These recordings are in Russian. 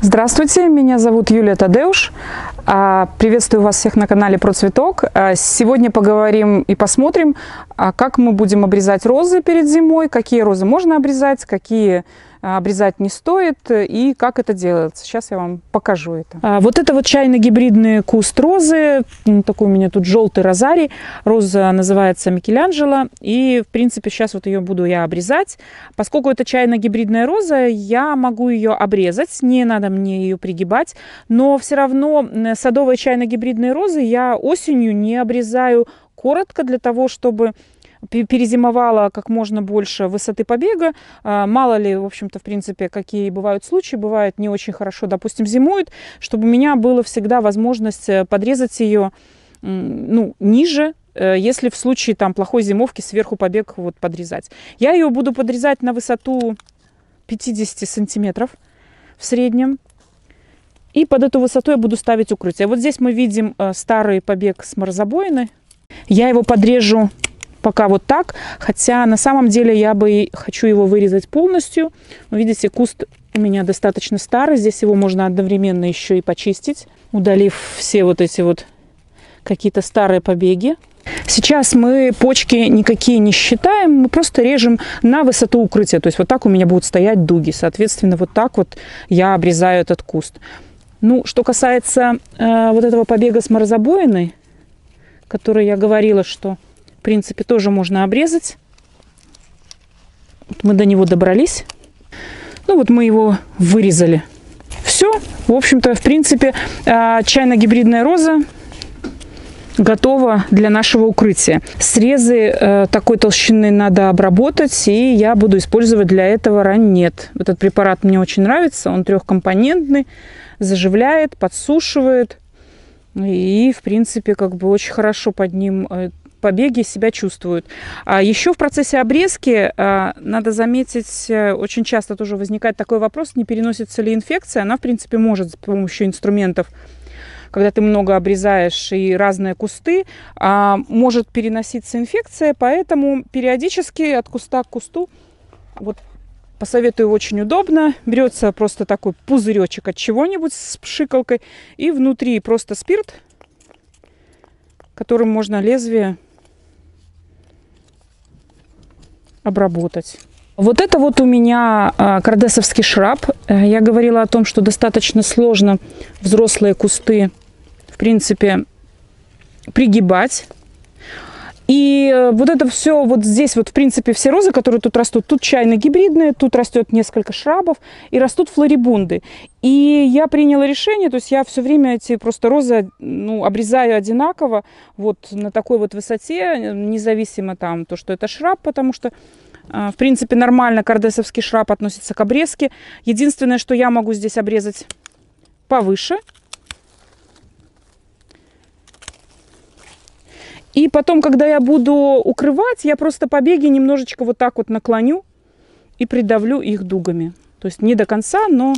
Здравствуйте, меня зовут Юлия Тадеуш. Приветствую вас всех на канале Про Цветок. Сегодня поговорим и посмотрим, как мы будем обрезать розы перед зимой, какие розы можно обрезать, какие обрезать не стоит и как это делается. Сейчас я вам покажу это. Вот это вот чайно-гибридный куст розы. Такой у меня тут желтый розарий. Роза называется Микеланджело. И в принципе сейчас вот ее буду я обрезать. Поскольку это чайно-гибридная роза, я могу ее обрезать. Не надо мне ее пригибать. Но все равно садовые чайно-гибридные розы я осенью не обрезаю коротко, для того, чтобы перезимовала как можно больше высоты побега. Мало ли, в общем-то, в принципе, какие бывают случаи. Бывает не очень хорошо, допустим, зимует, чтобы у меня была всегда возможность подрезать ее ниже, если в случае там плохой зимовки сверху побег вот подрезать. Я ее буду подрезать на высоту 50 сантиметров в среднем. И под эту высоту я буду ставить укрытие. Вот здесь мы видим старый побег с морозобоиной. Я его подрежу пока вот так, хотя на самом деле я бы хочу его вырезать полностью. Но, видите, куст у меня достаточно старый, здесь его можно одновременно еще и почистить, удалив все вот эти вот какие-то старые побеги. Сейчас мы почки никакие не считаем, мы просто режем на высоту укрытия, то есть вот так у меня будут стоять дуги, соответственно, вот так вот я обрезаю этот куст. Ну, что касается вот этого побега с морозобоиной, который я говорила, что в принципе тоже можно обрезать. Вот мы до него добрались. Ну вот мы его вырезали. Все. В общем-то, в принципе, чайно-гибридная роза готова для нашего укрытия. Срезы такой толщины надо обработать, и я буду использовать для этого раннет. Этот препарат мне очень нравится. Он трехкомпонентный, заживляет, подсушивает. И, в принципе, как бы очень хорошо под ним побеги себя чувствуют. А еще в процессе обрезки надо заметить, очень часто тоже возникает такой вопрос, не переносится ли инфекция. Она, в принципе, может с помощью инструментов, когда ты много обрезаешь и разные кусты, может переноситься инфекция, поэтому периодически от куста к кусту, вот посоветую, очень удобно, берется просто такой пузыречек от чего-нибудь с пшикалкой, и внутри просто спирт, которым можно лезвие обработать. Вот это вот у меня кардесовский шраб. Я говорила о том, что достаточно сложно взрослые кусты, в принципе, пригибать. И вот это все, вот здесь вот, в принципе, все розы, которые тут растут, тут чайно-гибридные, тут растет несколько шрабов, и растут флорибунды. И я приняла решение, то есть я все время эти просто розы, обрезаю одинаково, вот на такой вот высоте, независимо там, то, что это шраб, потому что, в принципе, нормально кардесовский шраб относится к обрезке. Единственное, что я могу здесь обрезать повыше. И потом, когда я буду укрывать, я просто побеги немножечко вот так вот наклоню и придавлю их дугами. То есть не до конца, но...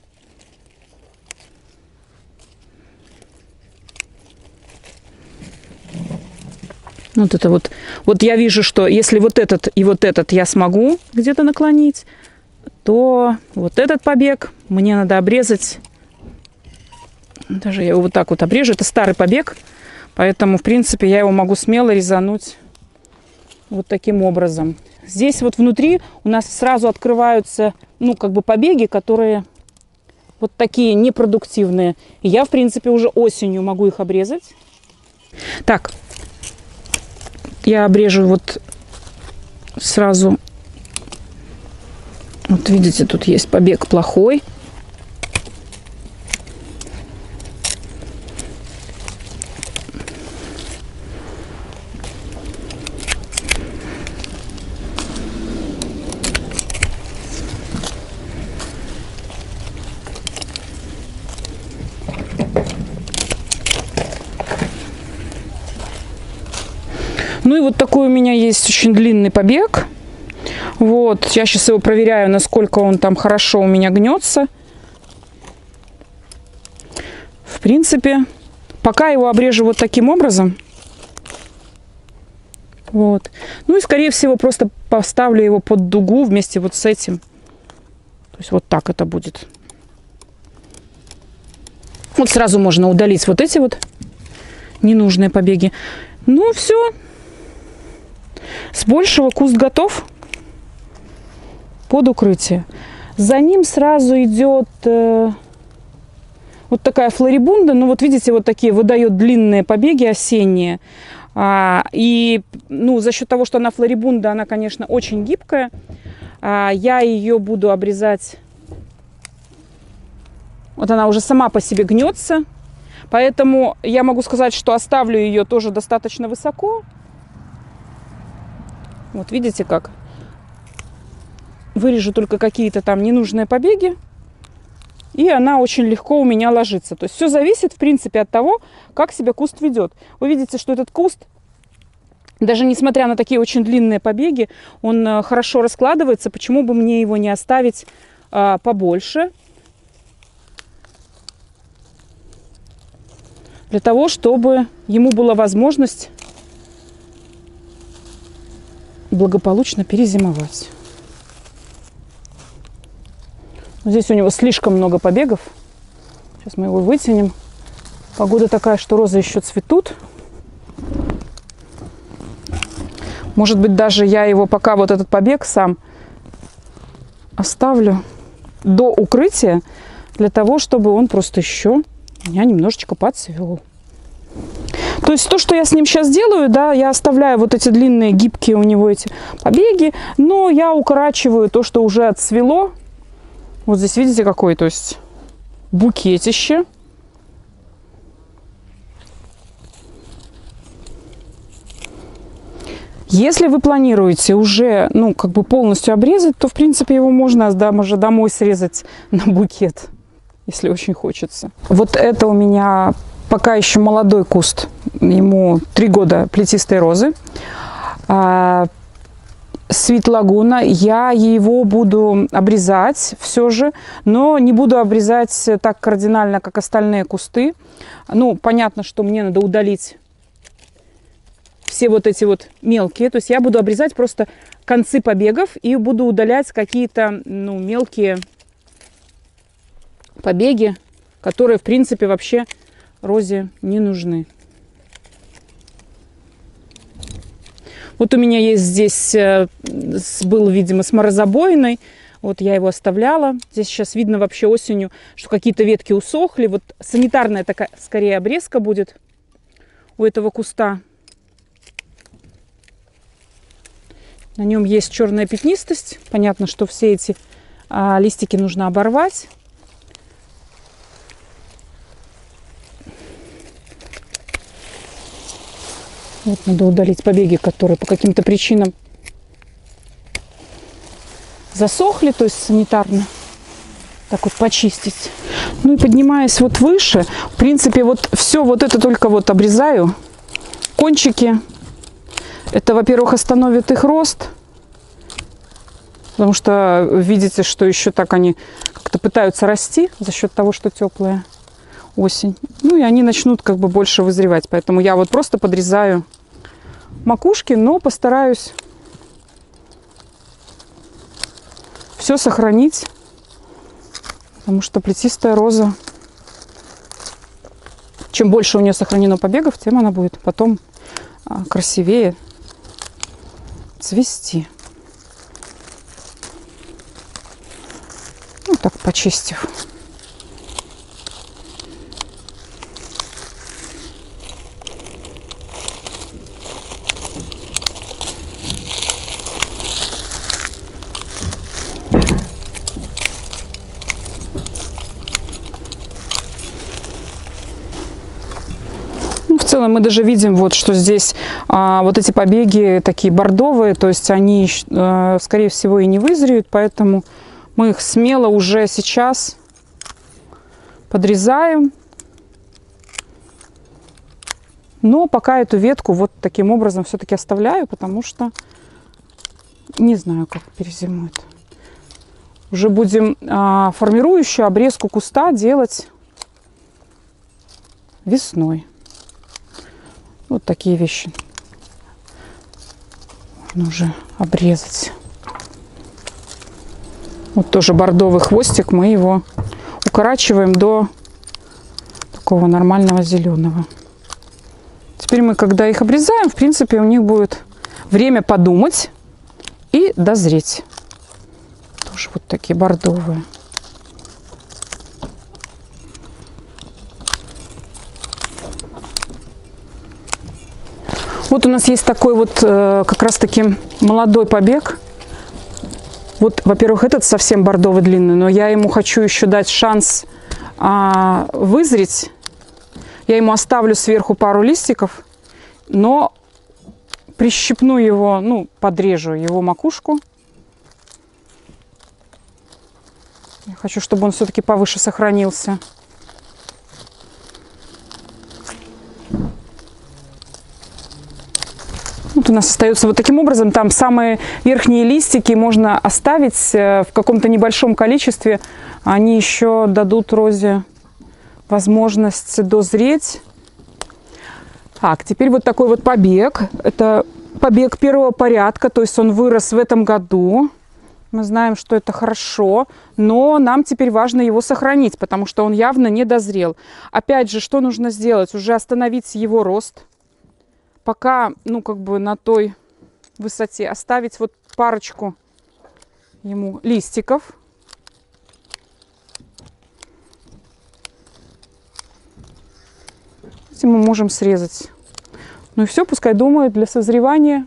Вот это вот. Вот я вижу, что если вот этот и вот этот я смогу где-то наклонить, то вот этот побег мне надо обрезать. Даже я его вот так вот обрежу. Это старый побег. Поэтому, в принципе, я его могу смело резануть вот таким образом. Здесь вот внутри у нас сразу открываются, как бы побеги, которые вот такие непродуктивные. И я, в принципе, уже осенью могу их обрезать. Так, я обрежу вот сразу. Вот видите, тут есть побег плохой. Ну и вот такой у меня есть очень длинный побег. Вот, я сейчас его проверяю, насколько он там хорошо у меня гнется. В принципе, пока его обрежу вот таким образом. Вот. Ну и, скорее всего, просто поставлю его под дугу вместе вот с этим. То есть вот так это будет. Вот сразу можно удалить вот эти вот ненужные побеги. Ну, все. С большего куст готов под укрытие. За ним сразу идет вот такая флорибунда. Ну, вот видите, вот такие выдает длинные побеги осенние. И ну, за счет того, что она флорибунда, она, конечно, очень гибкая. Я ее буду обрезать. Вот она уже сама по себе гнется. Поэтому я могу сказать, что оставлю ее тоже достаточно высоко. Вот видите как? Вырежу только какие-то там ненужные побеги. И она очень легко у меня ложится. То есть все зависит, в принципе, от того, как себя куст ведет. Вы видите, что этот куст, даже несмотря на такие очень длинные побеги, он хорошо раскладывается. Почему бы мне его не оставить побольше? Для того, чтобы ему была возможность благополучно перезимовать. Здесь у него слишком много побегов. Сейчас мы его вытянем. Погода такая, что розы еще цветут. Может быть, даже я его пока вот этот побег сам оставлю до укрытия, для того, чтобы он просто еще меня немножечко подцвел. То есть то, что я с ним сейчас делаю, да, я оставляю вот эти длинные, гибкие у него эти побеги, но я укорачиваю то, что уже отцвело. Вот здесь видите какой, то есть букетище. Если вы планируете уже, ну, как бы полностью обрезать, то, в принципе, его можно даже домой срезать на букет, если очень хочется. Вот это у меня пока еще молодой куст, ему 3 года плетистой розы. Sweet Laguna, я его буду обрезать все же, но не буду обрезать так кардинально, как остальные кусты. Ну, понятно, что мне надо удалить все вот эти вот мелкие. То есть я буду обрезать просто концы побегов и буду удалять какие-то, ну, мелкие побеги, которые, в принципе, вообще розе не нужны. Вот у меня есть здесь, был, видимо, с морозобоиной. Вот я его оставляла. Здесь сейчас видно вообще осенью, что какие-то ветки усохли. Вот санитарная такая, скорее, обрезка будет у этого куста. На нем есть черная пятнистость. Понятно, что все эти листики нужно оборвать. Вот надо удалить побеги, которые по каким-то причинам засохли, то есть санитарно. Так вот почистить. Ну и поднимаясь вот выше, в принципе, вот все вот это только вот обрезаю. Кончики. Это, во-первых, остановит их рост. Потому что видите, что еще так они как-то пытаются расти за счет того, что теплая осень. Ну и они начнут как бы больше вызревать. Поэтому я вот просто подрезаю макушки, но постараюсь все сохранить. Потому что плетистая роза, чем больше у нее сохранено побегов, тем она будет потом красивее цвести. Ну так, почистив. В целом мы даже видим, вот, что здесь вот эти побеги такие бордовые, то есть они, скорее всего, и не вызреют, поэтому мы их смело уже сейчас подрезаем. Но пока эту ветку вот таким образом все-таки оставляю, потому что не знаю, как перезимует. Уже будем формирующую обрезку куста делать весной. Вот такие вещи можно уже обрезать. Вот тоже бордовый хвостик, мы его укорачиваем до такого нормального зеленого. Теперь мы, когда их обрезаем, в принципе, у них будет время подумать и дозреть. Тоже вот такие бордовые. Вот у нас есть такой вот как раз-таки молодой побег. Вот, во-первых, этот совсем бордовый длинный, но я ему хочу еще дать шанс вызреть. Я ему оставлю сверху пару листиков, но прищипну его, ну, подрежу его макушку. Я хочу, чтобы он все-таки повыше сохранился. Вот у нас остается вот таким образом. Там самые верхние листики можно оставить в каком-то небольшом количестве. Они еще дадут розе возможность дозреть. Так, теперь вот такой вот побег. Это побег первого порядка, то есть он вырос в этом году. Мы знаем, что это хорошо, но нам теперь важно его сохранить, потому что он явно не дозрел. Опять же, что нужно сделать? Уже остановить его рост. Пока, ну, как бы на той высоте оставить вот парочку ему листиков. Эти мы можем срезать. Ну и все, пускай думают для созревания.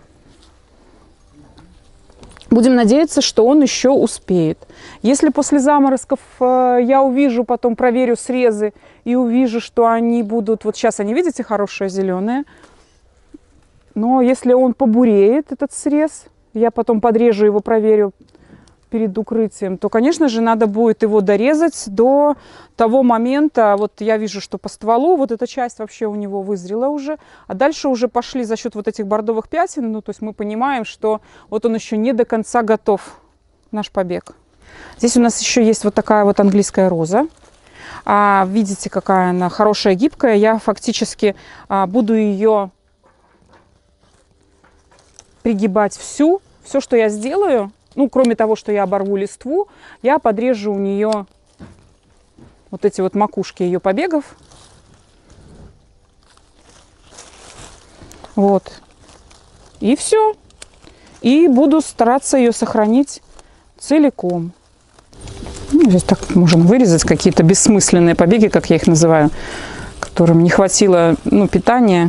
Будем надеяться, что он еще успеет. Если после заморозков я увижу, потом проверю срезы и увижу, что они будут... Вот сейчас они, видите, хорошие зеленые. Но если он побуреет, этот срез, я потом подрежу его, проверю перед укрытием, то, конечно же, надо будет его дорезать до того момента. Вот я вижу, что по стволу вот эта часть вообще у него вызрела уже. А дальше уже пошли за счет вот этих бордовых пятен. Ну, то есть мы понимаем, что вот он еще не до конца готов, наш побег. Здесь у нас еще есть вот такая вот английская роза. Видите, какая она хорошая, гибкая. Я фактически буду ее пригибать все, что я сделаю, ну, кроме того, что я оборву листву, я подрежу у нее вот эти вот макушки ее побегов. Вот. И все. И буду стараться ее сохранить целиком. Ну, здесь так можем вырезать какие-то бессмысленные побеги, как я их называю, которым не хватило, ну, питания.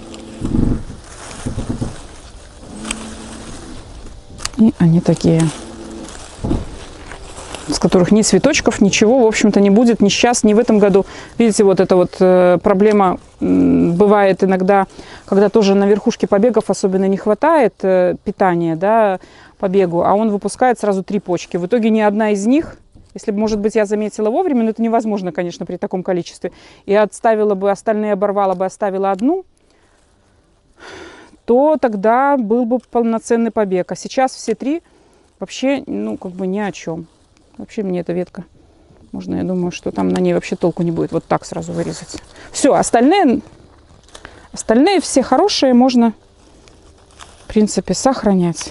И они такие, с которых ни цветочков, ничего, в общем-то, не будет ни сейчас, ни в этом году. Видите, вот эта вот проблема бывает иногда, когда тоже на верхушке побегов особенно не хватает питания, да, побегу, а он выпускает сразу 3 почки. В итоге ни одна из них, если бы, может быть, я заметила вовремя, но это невозможно, конечно, при таком количестве, и отставила бы, остальные оборвала бы, оставила одну, то тогда был бы полноценный побег. А сейчас все 3 вообще, ну, как бы ни о чем. Вообще мне эта ветка, можно, я думаю, что там на ней вообще толку не будет. Вот так сразу вырезать. Все, остальные все хорошие можно, в принципе, сохранять.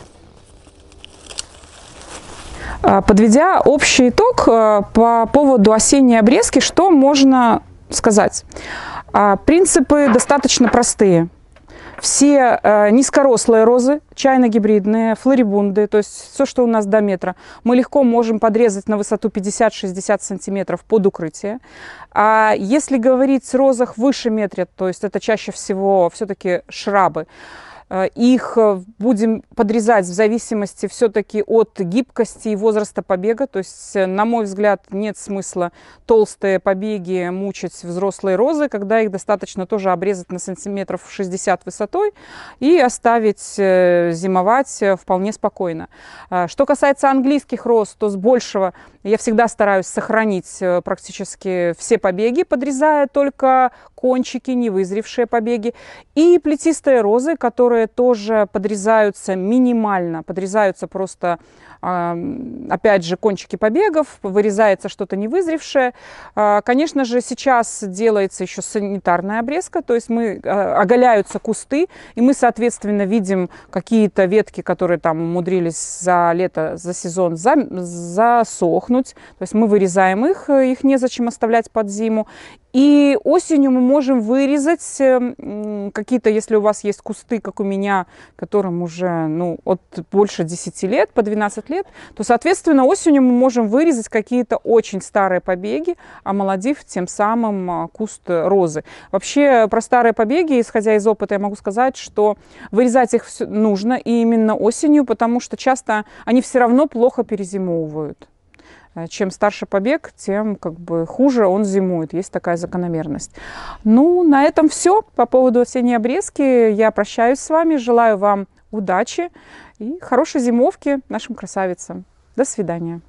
Подведя общий итог по поводу осенней обрезки, что можно сказать? Принципы достаточно простые. Все низкорослые розы, чайно-гибридные, флорибунды, то есть все, что у нас до метра, мы легко можем подрезать на высоту 50-60 сантиметров под укрытие. А если говорить о розах выше метра, то есть это чаще всего все-таки шрабы, их будем подрезать в зависимости все-таки от гибкости и возраста побега. То есть, на мой взгляд, нет смысла толстые побеги мучить взрослые розы, когда их достаточно тоже обрезать на сантиметров 60 высотой и оставить зимовать вполне спокойно. Что касается английских роз, то с большего я всегда стараюсь сохранить практически все побеги, подрезая только кончики, невызревшие побеги. И плетистые розы, которые тоже подрезаются минимально, подрезаются просто, опять же, кончики побегов, вырезается что-то невызревшее. Конечно же, сейчас делается еще санитарная обрезка, то есть оголяются кусты, и мы, соответственно, видим какие-то ветки, которые там умудрились за лето, за сезон засохнуть. То есть мы вырезаем их незачем оставлять под зиму. И осенью мы можем вырезать какие-то, если у вас есть кусты, как у меня, которым уже от больше 10 лет, по 12 лет, то, соответственно, осенью мы можем вырезать какие-то очень старые побеги, омолодив тем самым куст розы. Вообще, про старые побеги, исходя из опыта, я могу сказать, что вырезать их нужно и именно осенью, потому что часто они все равно плохо перезимовывают. Чем старше побег, тем хуже он зимует. Есть такая закономерность. На этом все по поводу осенней обрезки. Я прощаюсь с вами. Желаю вам удачи и хорошей зимовки нашим красавицам. До свидания.